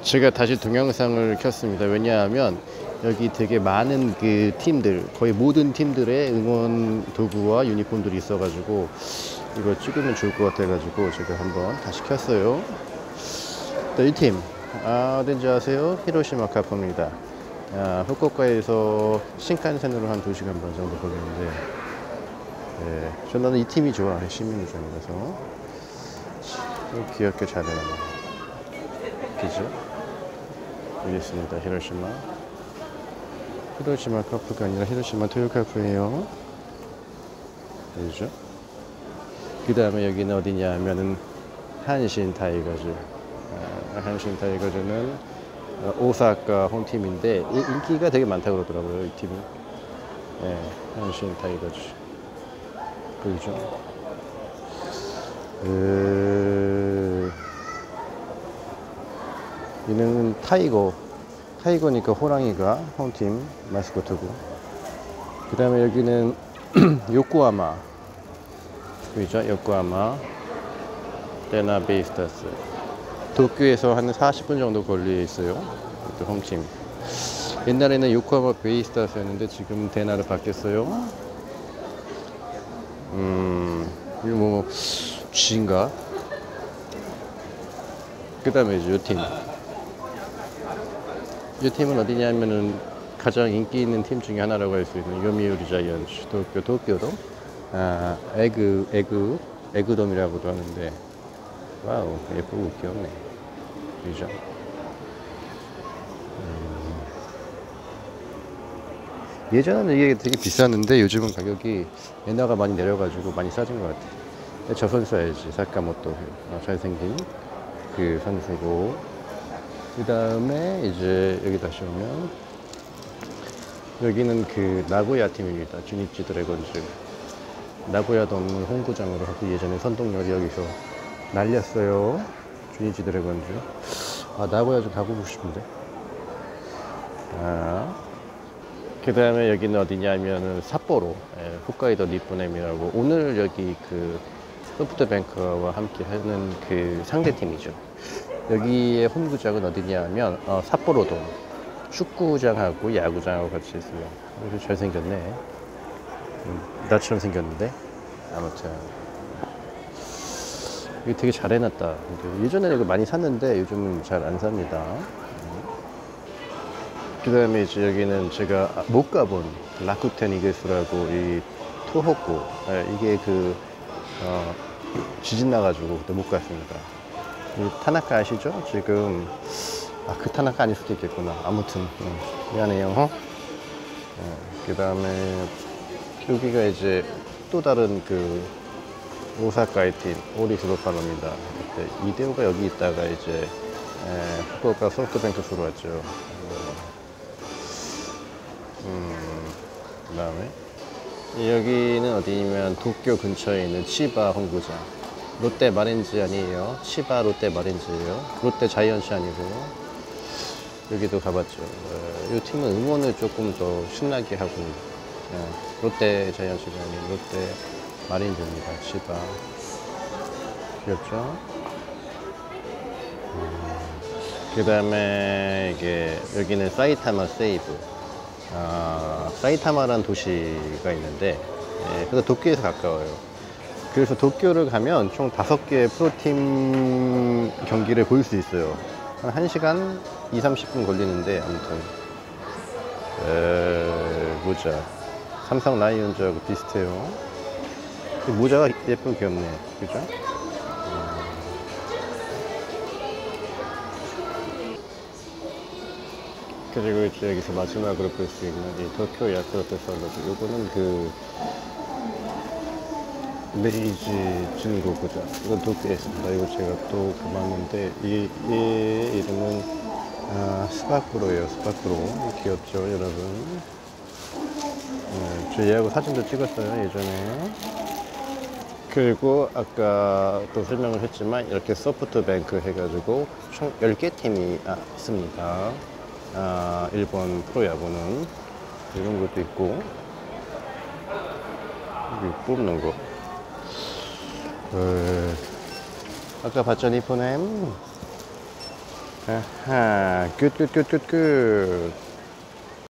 제가 다시 동영상을 켰습니다. 왜냐하면 여기 되게 많은 그 팀들, 거의 모든 팀들의 응원 도구와 유니폼들이 있어가지고 이거 찍으면 좋을 것 같아가지고 제가 한번 다시 켰어요. 이 팀 어딘지 아세요? 히로시마 카프입니다. 후쿠오카에서 신칸센으로 한 2시간 반 정도 걸리는데, 저는 이 팀이 좋아요. 시민우전이라서 귀엽게 잘 해놨네요. 그죠? 여기 있습니다. 히로시마 카프가 아니라 히로시마 토요카프예요. 그죠? 그 다음에 여기는 어디냐 하면은 한신 타이거즈. 한신 타이거즈는 오사카 홈팀인데 인기가 되게 많다고 그러더라고요, 이 팀이. 한신 타이거즈. 그죠? 얘는 타이거니까 호랑이가 홈팀 마스코트고, 그 다음에 여기는 요코하마, 그죠? 요코하마 데나 베이스타스. 도쿄에서 한 40분 정도 거리에 있어요. 홈팀. 옛날에는 요코하마 베이스타스였는데 지금 데나로 바뀌었어요. 이거 뭐 G인가? 그 다음에 이제 이 팀은 어디냐면은 가장 인기 있는 팀 중에 하나라고 할 수 있는 요미우리 자이언츠, 도쿄돔, 에그돔이라고도 하는데, 와우, 예쁘고 귀엽네. 그죠? 예전에는 이게 되게 비쌌는데 요즘은 가격이 엔화가 많이 내려가지고 많이 싸진 것 같아. 저 선수 알지? 사카모토. 잘생긴 그 선수고, 그 다음에 이제 여기 다시 오면 여기는 그 나고야 팀입니다. 주니치 드래곤즈. 나고야돔 홈구장으로 하고 예전에 선동열이 여기서 날렸어요. 주니치 드래곤즈. 나고야 좀 가보고 싶은데. 그 다음에 여기는 어디냐면은 삿포로, 홋카이도 니포넴이라고, 오늘 여기 그 소프트뱅크와 함께 하는 그 상대팀이죠. 여기의 홈구장은 어디냐면 삿포로돔. 축구장하고 야구장하고 같이 있어요. 그래서 잘생겼네. 나처럼 생겼는데. 아무튼 이거 되게 잘 해놨다. 예전에는 이거 많이 샀는데 요즘은 잘 안 삽니다. 그 다음에 이제 여기는 제가 못 가본 라쿠텐 이글스라고, 이 토호쿠, 이게 그 지진 나가지고 그때 못 갔습니다. 이 타나카 아시죠? 지금 그 타나카 아닐 수도 있겠구나. 아무튼 미안해요. 그 다음에 여기가 이제 또 다른 그 오사카의 팀 오리스로파노입니다. 이대호가 여기 있다가 이제 후쿠오카 소프트뱅크스로 왔죠. 그 다음에 여기는 어디냐면 도쿄 근처에 있는 치바 홈구장. 롯데 마린즈 아니에요. 치바 롯데 마린즈예요. 롯데 자이언츠 아니고요. 여기도 가봤죠. 이 팀은 응원을 조금 더 신나게 하고, 롯데 자이언츠가 아닌 롯데 마린즈입니다. 치바. 귀엽죠? 그 다음에 이게 여기는 사이타마 세이브. 사이타마라는 도시가 있는데, 그래서 도쿄에서 가까워요. 그래서 도쿄를 가면 총 5개의 프로팀 경기를 볼 수 있어요. 한 1시간 20-30분 걸리는데, 아무튼 모자 삼성 라이온즈하고 비슷해요. 모자가 예쁜 귀엽네. 그죠? 그리고 이제 여기서 마지막으로 볼 수 있는 이 도쿄 야쿠르트 스와로즈. 요거는 그 메이지 진고구장. 이건 도쿄에 있습니다. 이거 제가 또 가봤는데, 이 이름은 스파크로예요. 스파크로. 귀엽죠, 여러분? 저 얘하고 사진도 찍었어요, 예전에. 그리고 아까 또 설명을 했지만 이렇게 소프트뱅크 해가지고 총 10개 팀이 있습니다. 일본 프로야구는 이런 것도 있고, 여기 뽑는 거. 아까 봤죠, 니포넴? 아하, 굿.